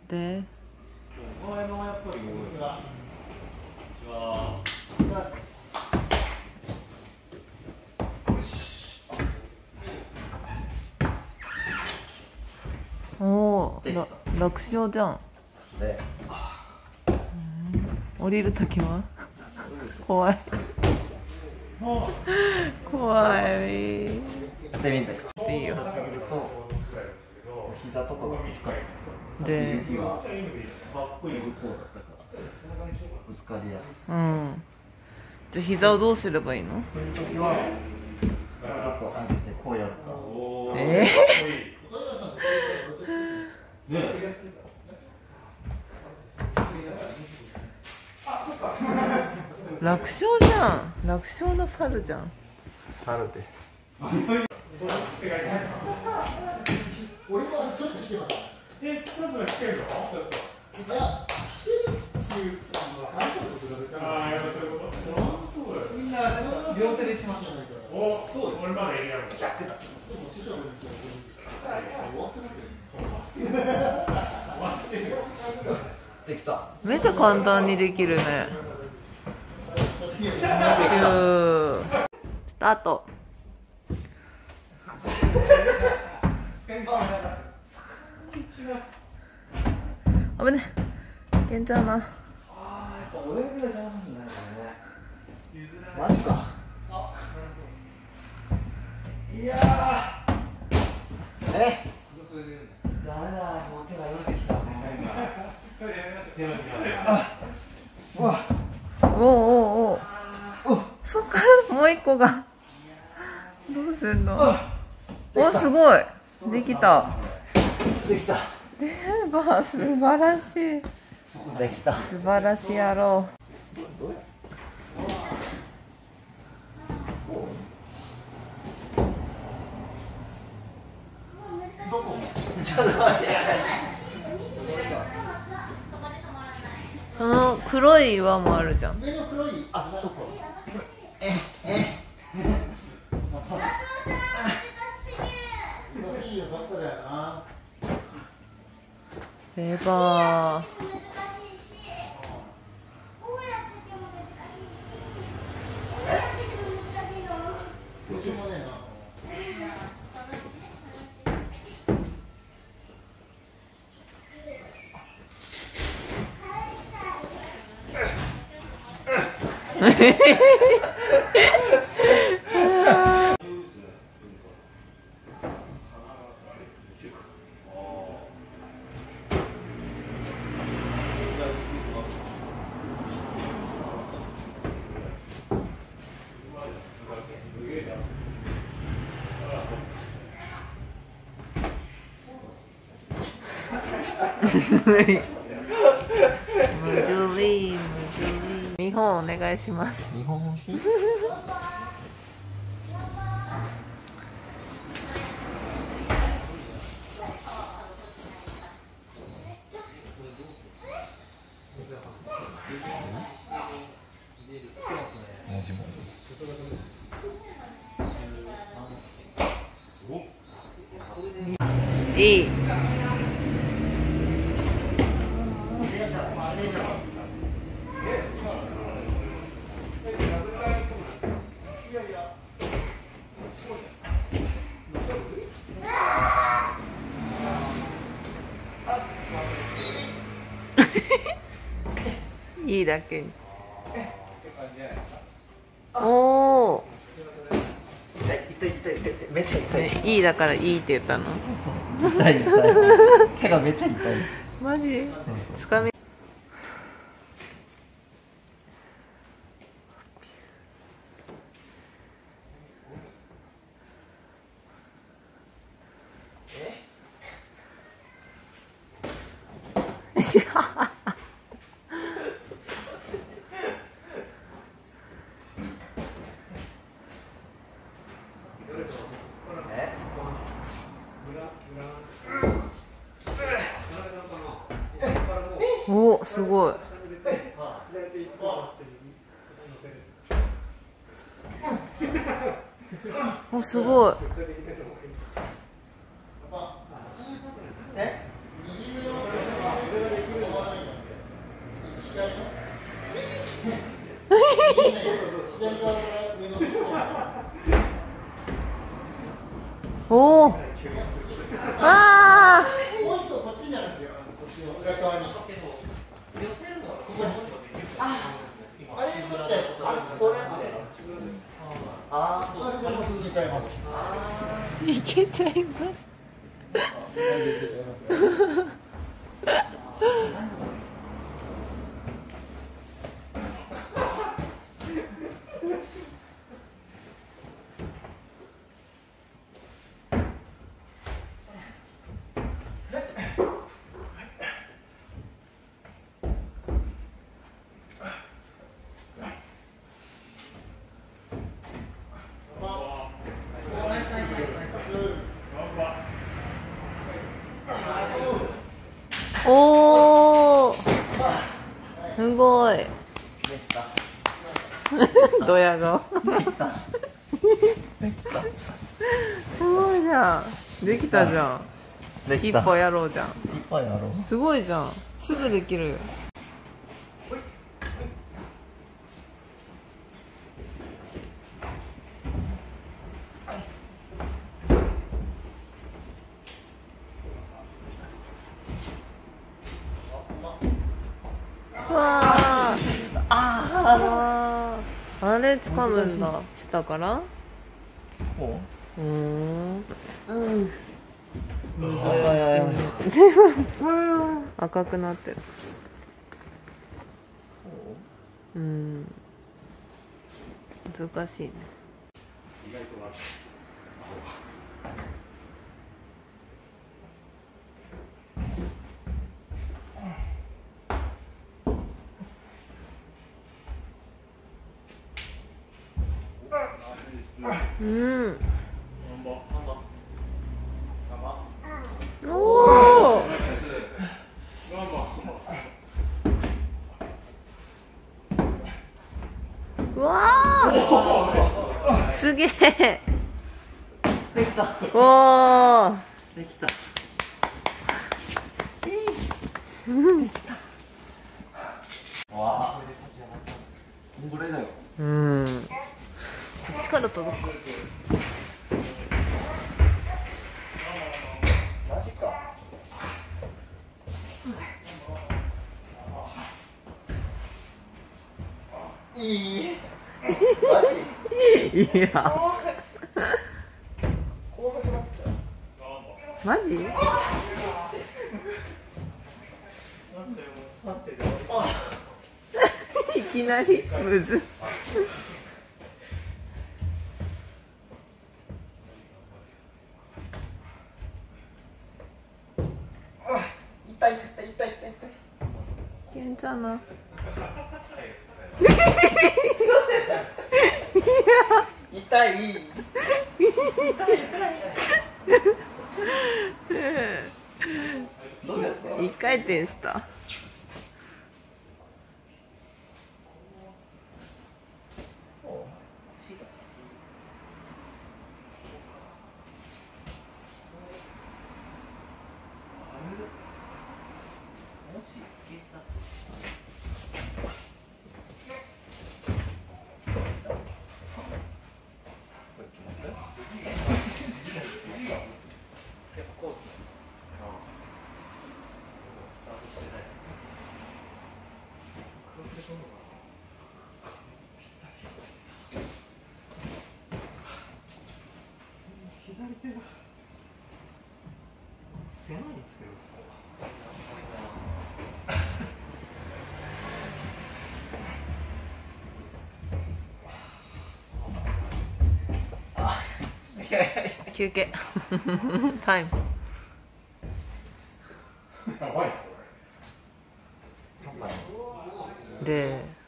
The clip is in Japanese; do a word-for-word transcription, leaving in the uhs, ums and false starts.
でおお、楽勝じゃん。で、降りるときは怖い怖い。でみんないいよ。膝とかがぶつかる。で、雪がこうだったからぶつかりやすい。うん。じゃあ膝をどうすればいいの？そういう時はちょっと上げてこうやるか。えー、楽勝じゃん。楽勝の猿じゃん。猿です。俺もちょっと来てます。え、ちょっと来てるの？ちょっと。いや、来てるっていうか、あんたと比べたら。ああ、やっぱそういうこと。そうだよ。みんな両手でしますよね。お、そうです。俺までやる。やってた。でも師匠の道は終わってますよ。できた。めっちゃ簡単にできるね。スタート。あぶね、いけんちゃうな。ああ、やっぱ親指が邪魔なんだよね。マジか。いやー。え。ダメだ、もう手がよれてきた。うわ。おおおお。そっからもう一個が。どうすんの。お、すごい。できた。できた。えー、ばあ、素晴らしい。できた。素晴らしいやろう。その黒い岩もあるじゃん。上の黒い、あ、そこ。え、え。レバー。むずい、むずい。日本お願いします。日本欲しい。いい。いいだけに。おお。めっちゃ痛い。ね、いいだからいいって言ったの。痛い痛い。手がめっちゃ痛い。マジ？つかみ。お、すごい。お、すごい。 裏側に。あ、あれ取っちゃうと、あ、それみたいな。ああ、あれでもいけちゃいます。 いけちゃいます。おー、すごい。ドヤ顔。すごいじゃん。できたじゃん。一歩やろうじゃん。 一歩やろう。 すごいじゃん。すぐできるよ。わあ、ああ、あれ掴むんだ。下から。 こうーん。 う。うん。はいはいはいはい。 赤くなってる。うん。難しいね。うん。おお。わあ。すげえ。 できた。 わあ。 できた。 できた。わあ。これだよ。 うん。力届く。 マジか。いい。マジ。 いや。マジ？いきなりむず。 痛い痛い痛い痛い痛い。 けんちゃな。 痛い。どうやって？ 一回転した。 左手が狭いんですけど。 休憩。タイム。で。